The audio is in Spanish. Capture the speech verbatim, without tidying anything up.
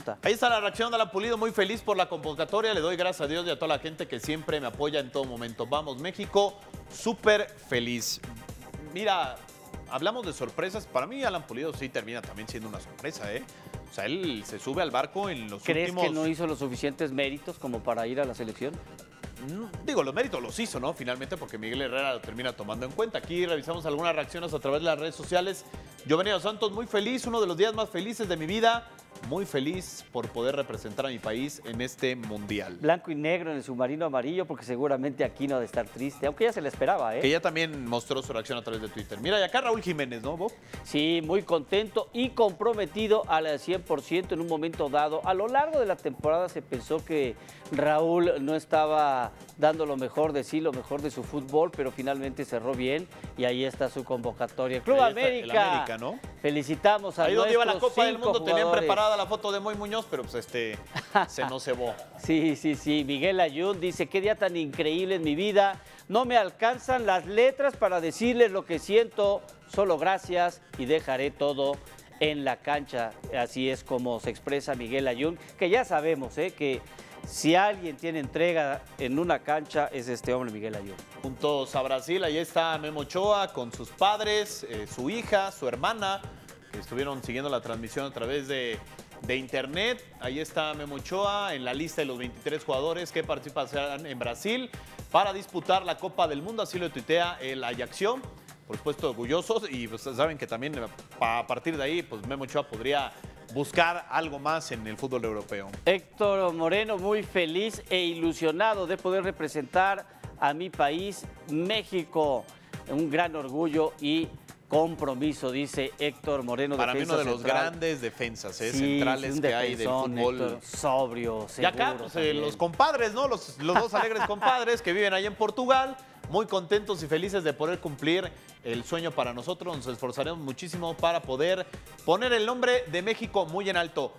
Ahí está la reacción de Alan Pulido, muy feliz por la convocatoria. Le doy gracias a Dios y a toda la gente que siempre me apoya en todo momento. Vamos, México, súper feliz. Mira, hablamos de sorpresas. Para mí, Alan Pulido sí termina también siendo una sorpresa, ¿eh? O sea, él se sube al barco en los ¿Crees últimos... que no hizo los suficientes méritos como para ir a la selección? No, digo, los méritos los hizo, ¿no? Finalmente, porque Miguel Herrera lo termina tomando en cuenta. Aquí revisamos algunas reacciones a través de las redes sociales. Giovanni Dos Santos, muy feliz, uno de los días más felices de mi vida. Muy feliz por poder representar a mi país en este mundial. Blanco y negro en el submarino amarillo, porque seguramente aquí no ha de estar triste, aunque ya se le esperaba, ¿eh? Que ya también mostró su reacción a través de Twitter. Mira, y acá Raúl Jiménez, ¿no, Bob? Sí, muy contento y comprometido al cien por ciento en un momento dado. A lo largo de la temporada se pensó que Raúl no estaba dando lo mejor de sí, lo mejor de su fútbol, pero finalmente cerró bien y ahí está su convocatoria. Club Ahí está, América. el América, ¿no? Felicitamos a Ahí donde iba la nuestros Copa del cinco Mundo tenían jugadores. preparada la foto de Moy Muñoz, pero pues este se nos cebó. Sí, sí, sí. Miguel Ayun dice, qué día tan increíble en mi vida. No me alcanzan las letras para decirles lo que siento. Solo gracias y dejaré todo en la cancha. Así es como se expresa Miguel Ayun, que ya sabemos, ¿eh? que si alguien tiene entrega en una cancha es este hombre, Miguel Ayun. Juntos a Brasil, ahí está Memo Ochoa con sus padres, eh, su hija, su hermana, que estuvieron siguiendo la transmisión a través de, de internet. Ahí está Memo Ochoa en la lista de los veintitrés jugadores que participarán en Brasil para disputar la Copa del Mundo, así lo tuitea el Ajaxio. Por supuesto, orgullosos, y pues saben que también a partir de ahí, pues Memo Ochoa podría buscar algo más en el fútbol europeo. Héctor Moreno, muy feliz e ilusionado de poder representar a mi país, México. Un gran orgullo y compromiso, dice Héctor Moreno. Para mí uno de los central. grandes defensas ¿eh? Sí, centrales un que hay del defensón, fútbol. Héctor, sobrio, Y seguro. acá, pues, eh, también. los compadres, ¿no? Los, los dos alegres compadres que viven ahí en Portugal, muy contentos y felices de poder cumplir el sueño para nosotros. Nos esforzaremos muchísimo para poder poner el nombre de México muy en alto.